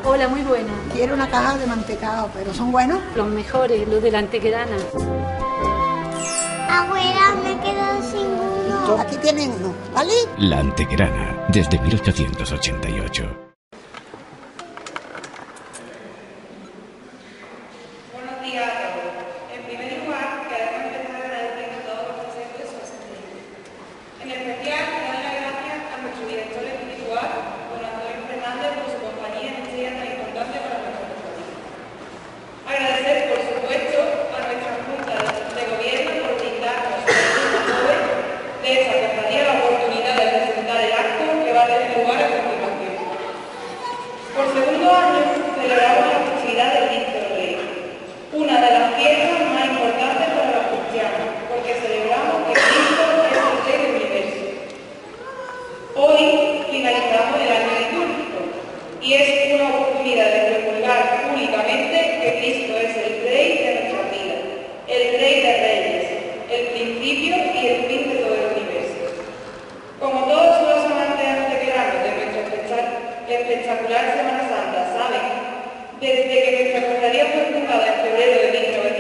Hola, muy buena. Quiero una caja de mantecado, pero ¿son buenos? Los mejores, los de la Antequerana. Abuela, me quedo sin uno. Aquí tienen uno, ¿vale? La Antequerana, desde 1888. Buenos días a todos. En primer lugar, queremos empezar agradeciendo todos los presentes su asistencia. En especial, dar las gracias a nuestro director espiritual, don Antonio Fernández, por su compañía en este día tan importante para nuestra comunidad. Agradecer, por supuesto, a nuestra Junta de Gobierno por brindarnos a los jóvenes de esta cofradía la oportunidad de presentar el acto que va a tener lugar a continuación. Por segundo año, celebramos la festividad del Cristo Rey, una de las fiestas más importantes para los cristianos, porque celebramos que Cristo es el Rey del universo. Hoy finalizamos el año litúrgico y es una oportunidad de recordar públicamente que Cristo es el Rey de nuestra vida, el Rey de Reyes, el principio y el fin de todo el universo. Como todos los amantes antequeranos de nuestra espectacular Semana Santa saben, desde que nuestra cofradía fue fundada en febrero de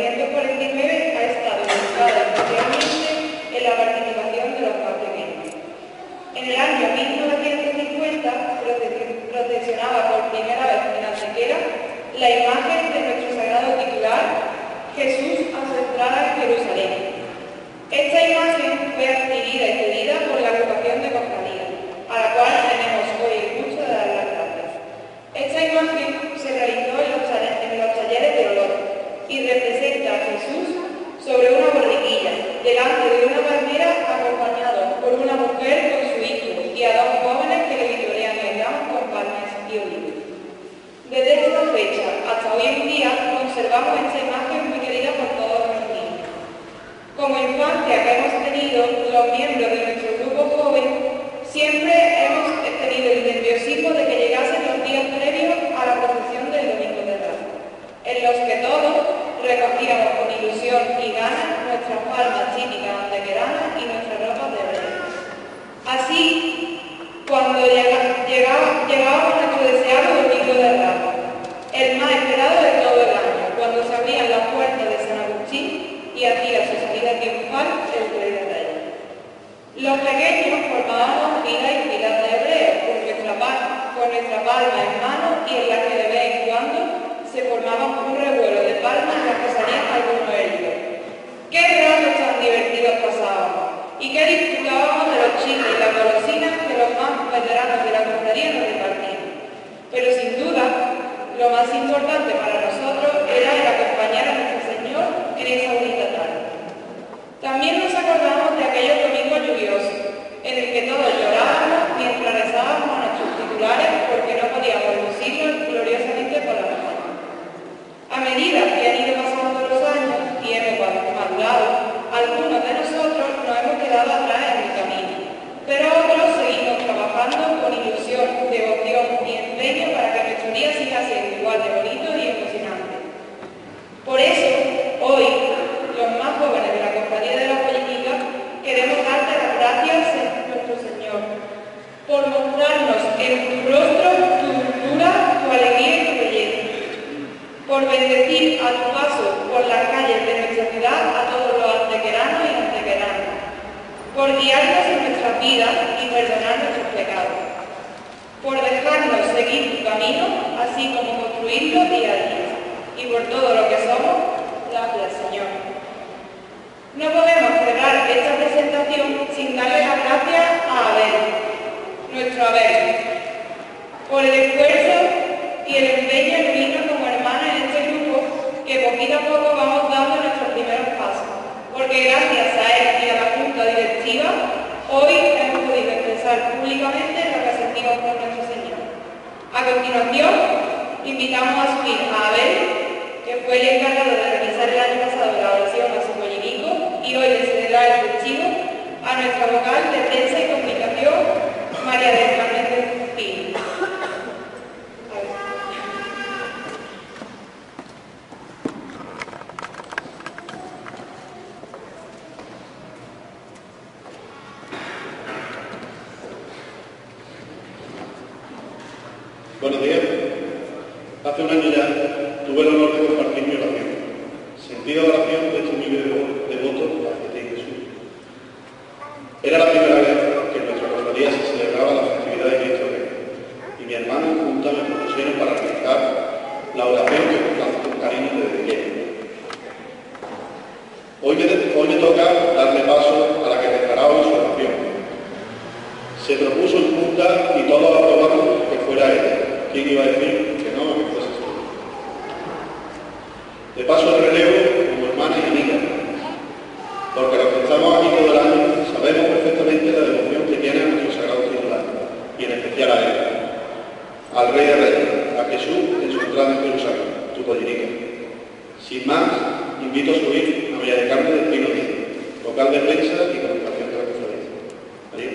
1949 ha estado enfocada especialmente en la participación de los más pequeños. En el año 1950 procesionaba por primera vez en Antequera la imagen de nuestro sagrado titular, Jesús a su entrada en Jerusalén. Esta imagen fue adquirida y cedida por la agrupación de cofradía, a la cual tenemos hoy el gusto de dar las gracias. Esta imagen se realizó en los talleres de olor y representa a Jesús sobre una borriquilla, delante de una palmera, acompañado por una mujer con su hijo y a dos jóvenes que le vitorean el ramo con palmas y olivos. Desde esta fecha hasta hoy en día conservamos esta imagen muy querida por todos los niños. Como infancia que hemos tenido los miembros de nuestro grupo joven, siempre hemos tenido el nerviosismo de que llegasen los días previos a la procesión del Domingo de Ramos, en los que todos recogíamos con ilusión y ganas nuestras palmas típicas antequeranas y nuestras ropas de rey. Así, cuando llegábamos a nuestro deseado Domingo de Ramos, el más esperado de todo el año, cuando se abrían las puertas de San Agustín y hacía su salida triunfal el Rey de Reyes. Los pequeños formábamos filas y filas de hebreos con nuestra palma en mano y en la que de vez en cuando se formaba un revuelo de palmas en las que salían algunos heridos. ¡Qué ratos tan divertidos pasábamos! Y qué disfrutábamos de los chicles y las golosinas que los más veteranos de la cofradía nos repartían. Pero sin duda, lo más importante para nosotros era el acompañar a nuestro Señor en esa bonita tarde. También nos acordamos de aquellos domingos lluviosos, en el que todos llorábamos mientras rezábamos a nuestros titulares porque no podíamos lucirnos gloriosamente por la mañana. A medida que han ido pasando los años y hemos madurado, algunos de nosotros nos hemos quedado atrás en el camino, pero otros seguimos trabajando con ilusión, devoción y empeño para que nuestro día siga siendo igual de bonito y emocionante. Por eso, hoy, los más jóvenes de la Cofradía de la Política, queremos darte las gracias, nuestro Señor, por mostrarnos en tu rostro tu dulzura, tu alegría y tu belleza, por bendecir a tu paso por las calles de nuestra ciudad a todos los antequeranos y antequeranas, por guiarnos en nuestras vidas y perdonar nuestros pecados, por dejarnos seguir tu camino, así como construirlo día a día, y por todo lo que somos, gracias, Señor. No podemos cerrar esta presentación sin darle las gracias a Abel, nuestro Abel, por el esfuerzo y el empeño que vino como hermana en este grupo que poquito a poco vamos dando nuestros primeros pasos, porque gracias a él y a la Junta Directiva, hoy hemos podido expresar públicamente lo que sentimos por nuestro Señor. A continuación, invitamos a subir a Abel, que fue el encargado de realizar el año pasado la oración a su pollinico y hoy le cederá el testigo a nuestra vocal de prensa y comunicación, María del Carmen del Pino. Buenos días. honor de compartir mi oración. Sentida oración de este humilde devoto hacia ti, Jesús. Era la primera vez que en nuestra cofradía se celebraba la festividad de Cristo Rey, y mi hermano y junta me propusieron para realizar la oración que con tanto cariño te dediqué. Hoy me toca darle paso a la que declaraba en su oración. Se propuso en junta y todos aprobamos que fuera ella. ¿Quién iba a decir que no, que fuese tú? De paso el relevo como hermana y amiga, porque los que estamos aquí todo el año sabemos perfectamente la devoción que tiene a nuestro sagrado titular, y en especial a él, al Rey de Reyes, a Jesús en su entrada en Jerusalén, tu pollinica. Sin más, invito a subir a María de Carmen del Pino Díaz, vocal de prensa y comunicación de la cofradía. María.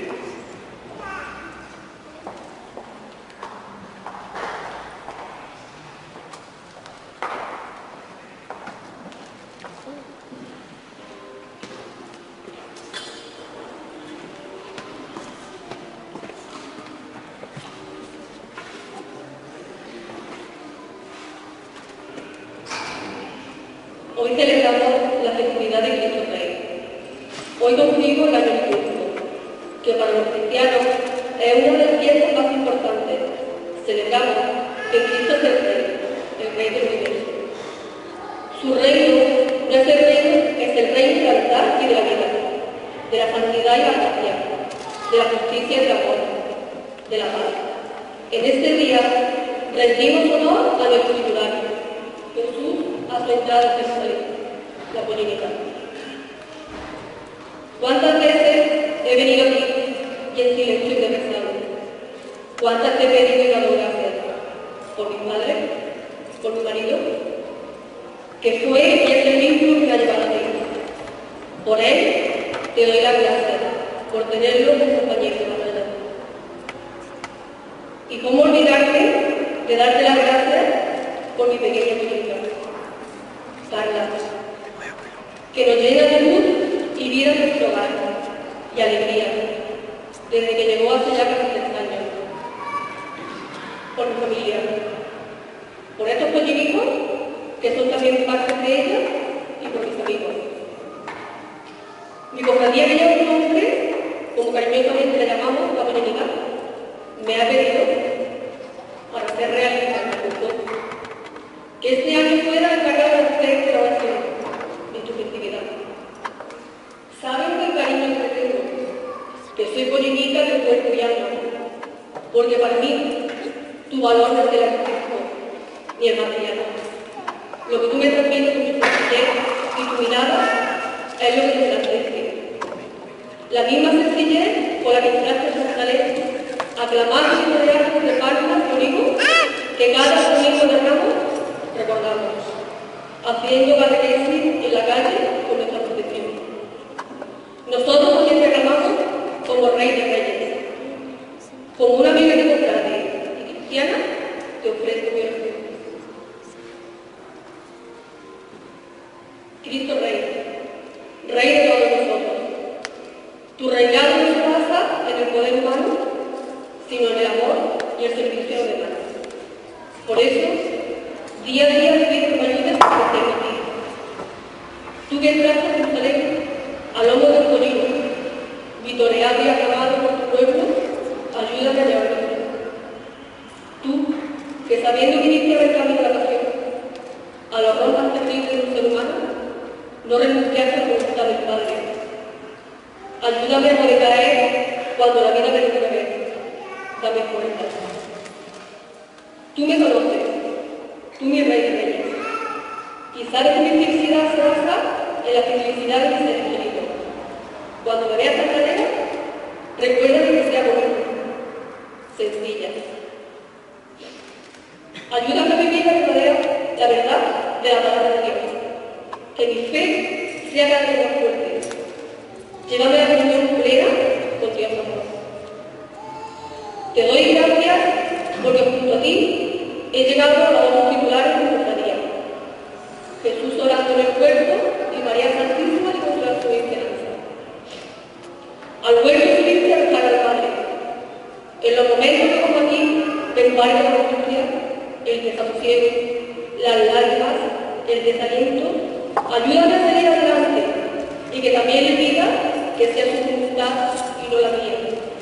Hoy celebramos la festividad de Cristo Rey. Hoy contigo el año litúrgico, que para los cristianos es una de las fiestas más importantes. Celebramos que Cristo es el Rey del universo. Su reino no es el reino, es el reino de la verdad y de la vida, de la santidad y la gracia, de la justicia y el amor, de la paz. En este día rendimos honor a nuestro titular, Jesús, a su entrada en Jerusalén, la política. ¿Cuántas veces he venido aquí y en silencio he rezado? ¿Cuántas te he pedido y dado gracias? ¿Por mi padre? ¿Por mi marido? Que fue y es el mismo que me ha llevado a ti. Por él te doy las gracias, por tenerlo como compañero de batalla. ¿Y cómo olvidarme de darte las gracias por mi pequeña política? Carla, que nos llena de luz y vida en nuestro hogar, y alegría, desde que llegó hace ya casi 3 años. Por mi familia, por estos pollinicos, que son también parte de ella, y por mis amigos. Mi cofradía, que lleva un nombre, como cariñosamente le llamamos la política, me ha pedido, para ser realista en el punto, que este año fuera encargado de ustedes de la oración en tu festividad. Saben el cariño que tengo, que soy política de cuerpo y alma, porque para mí tu valor no es el artístico ni el material. Lo que tú me transmites con tu sencillez y tu mirada es lo que te enaltece. La misma sencillez con la que entraste en Jerusalén, aclamando y rodeando de palmas y olivos que cada domingo de Ramos recordamos, haciendo catequesis en la calle con nuestra protección. Nosotros nos entregamos como Rey de Reyes. Como una amiga de cofrade y cristiana, te ofrezco mi oración. Cristo Rey, Rey de todos nosotros. Tu reinado no se basa en el poder humano, sino en el amor y el servicio a los demás. Por eso, día a día te pido que me ayudes a crecer en ti. Tú que entraste a Jerusalén a lomo de un pollino, vitoreado y aclamado por tu pueblo, ayúdame a llevarlo. Tú, que sabiendo que iniciaba el camino de la pasión, al horror más terrible de un ser humano, no renunciaste a la voluntad del Padre. Ayúdame a no decaer cuando la vida me dice una vez. Dame fuerza. Tú me conoces, tú mi Rey de Reyes, y sabes que mi felicidad se basa en la felicidad de mi ser querido. Cuando me veas tan cadena, recuerda que sea buena, sencilla. Ayúdame a vivir la verdad de la palabra de Dios. Que mi fe sea cada vez más fuerte. Llévame a la comunión plena con Dios amor. Te doy gracias porque junto a ti he llegado a los titulares de mi cofradía. Jesús orando en el cuerpo y María Santísima de Consolación y Esperanza. Al huerto subiste a rezar al Padre. En los momentos como aquí, ven varias la angustia, el desasosiego, las lágrimas, el desaliento, ayúdame a seguir adelante y que también le diga que sea su voluntad y no la mía.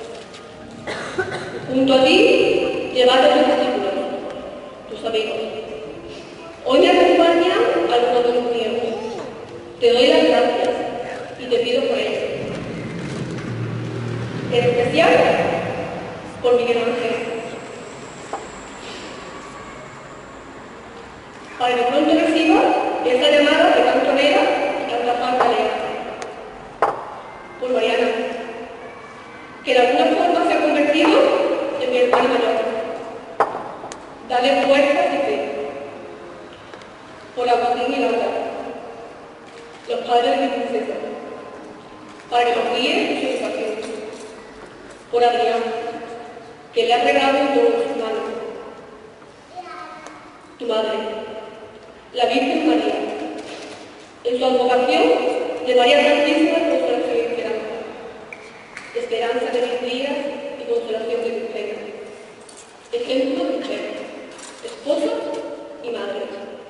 Junto a ti, llévate tus discípulos, tus amigos. Hoy me acompaña algunos de los míos. Te doy las gracias y te pido por ellos. En especial, por Miguel Ángel. Para que pronto reciba esa llamada que tanto anhela y tanta falta le hace. Por Mariana, que de alguna forma se ha convertido en mi hermana mayor. Dale fuerza y fe. Por Agustín y Laura, los padres de mi princesa, para que los guíe en su educación. Por Adrián, que le ha regalado todo en sus manos. Tu madre, la Virgen María, en su advocación de María Santísima, consolación y esperanza. Esperanza de mis días y consolación de mis penas. Ejemplo de mujer, esposa y madre.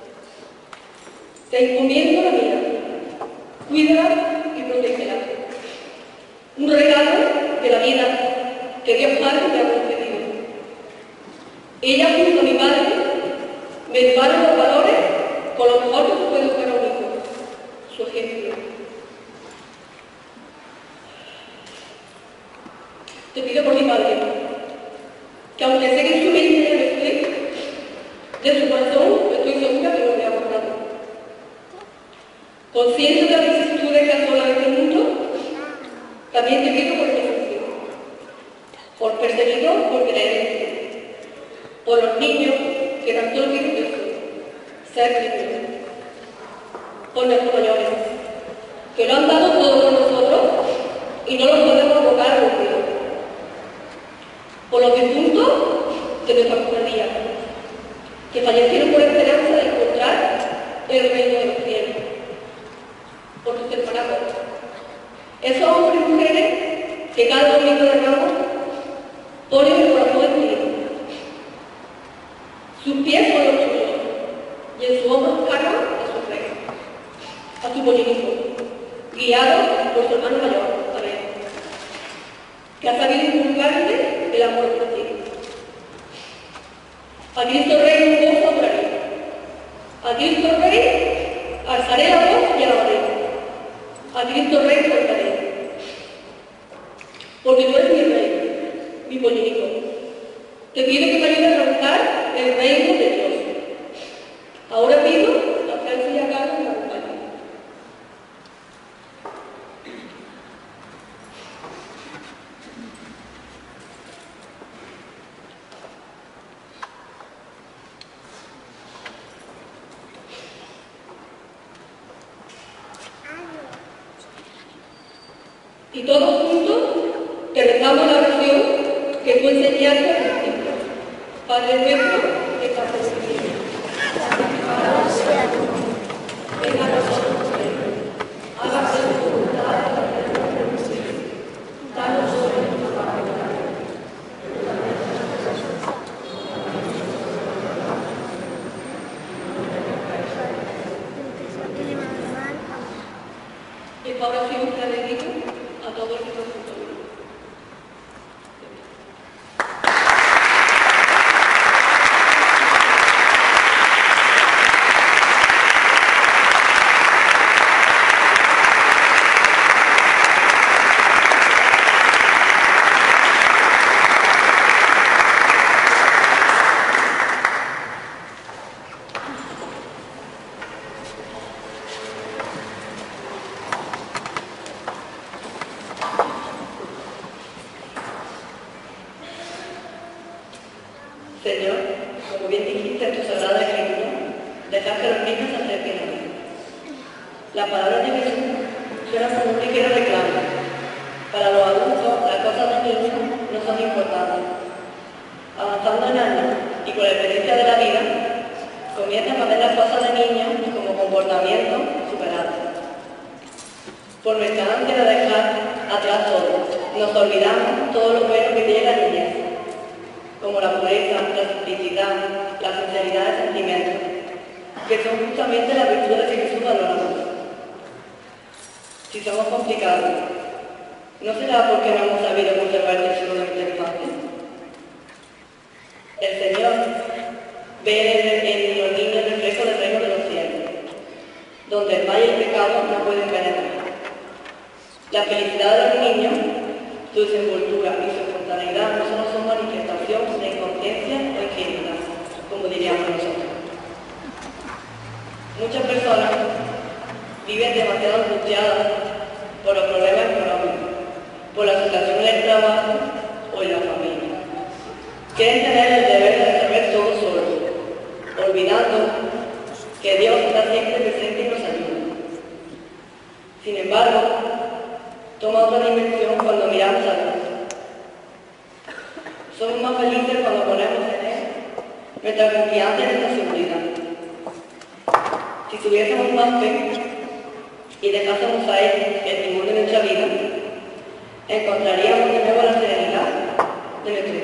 Te encomiendo la vida, cuídala y protégela. Un regalo de la vida que Dios Padre te ha concedido. Ella junto a mi madre me educaron los valores con lo mejor que se puede educar a un hijo, su ejemplo. Te pido por mi padre, que aunque sé que en su mente ya no estoy, de su corazón estoy segura que no me ha borrado. Consciente de las vicisitudes que asolan este mundo, también te pido por mi función, por perseguidor, por creer, por los niños que tanto lo quiero que soy, ser niños, por nuestros mayores, que lo han dado todo por nosotros y no lo podemos abocar a los olvido, por los difuntos de nuestra cofradía, que fallecieron por esperanza de encontrar el reino de los cielos, por tus hermanos, esos hombres y mujeres que cada domingo de Ramos ponen el corazón en ti. Sus pies son los tuyos y en sus hombros cargan a su rey, a su político, guiado por su hermano mayor, Abel, que ha sabido inculcarle el amor por ti. A Cristo Rey un gozo adoraré. A Cristo Rey alzaré la voz y alabaré. A Cristo Rey cantaré. Porque tú eres mi Rey, mi político. Te pido que me ayudes a arrancar el reino de Dios. Ahora pido a Francia y a Carlos que me acompañen. Y todos juntos te rezamos la oración que tú enseñaste al principio. Padre nuestro, que estás en el cielo. Santificado sea tu nombre. Venga a nosotros tu reino. Hágase tu voluntad en la tierra como en el cielo. Danos hoy nuestro pan diario. Esta oración te la dedico a todos los que nos escuchan. Señor, como bien dijiste en tu sagrada escritura, dejar que los niños se acerquen a mí. La palabra de Jesús suena como un ligero reclamo. Para los adultos, las cosas de niños no son importantes. Avanzando en años y con la experiencia de la vida, comienzan a ver las cosas de niños como comportamientos superados. Por nuestra ansia de dejar atrás todo, nos olvidamos todo lo bueno que tiene la niñez, como la pureza, la simplicidad, la sinceridad de sentimientos. que son justamente las virtudes que Jesús valoramos. Si somos complicados, ¿no será porque no hemos sabido conservar el tesoro de nuestra infancia? El Señor ve en los niños el reflejo del reino de los cielos, donde el mal y el pecado no pueden penetrar. La felicidad de los niños, su desenvoltura y su espontaneidad no solo son manifestación de inconsciencia o ingenuidad, como diríamos nosotros. Muchas personas viven demasiado angustiadas por los problemas económicos, por la situación en el trabajo o en la familia. Quieren tener el deber de resolver todo solo, olvidando que Dios está siempre presente y nos ayuda. Sin embargo, toma otra dimensión cuando miramos a Dios. Somos más felices cuando ponemos en Él nuestra confianza y nuestra seguridad. Si tuviésemos más fe y dejásemos a Él el timón de nuestra vida, encontraríamos de nuevo la serenidad de nuestro